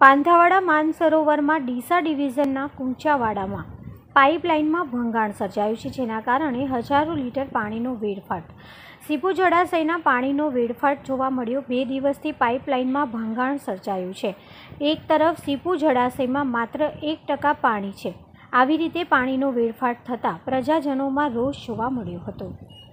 પાંથાવાડા માનસરોવરમાં ડીસા ડિવિઝનના કુંચાવાડામાં પાઇપલાઇનમાં ભંગાણ સર્જાયું છે, જેના કારણે હજારો લીટર પાણીનો વેડફાટ. સીપુ જળાશયના પાણીનો વેડફાટ જોવા મળ્યો. 2 દિવસથી પાઇપલાઇનમાં ભંગાણ સર્જાયું છે. એક તરફ સીપુ જળાશયમાં માત્ર 1% પાણી છે. આવી રીતે પાણીનો વેડફાટ થતાં પ્રજાજનોમાં રોષ જોવા મળ્યો હતો.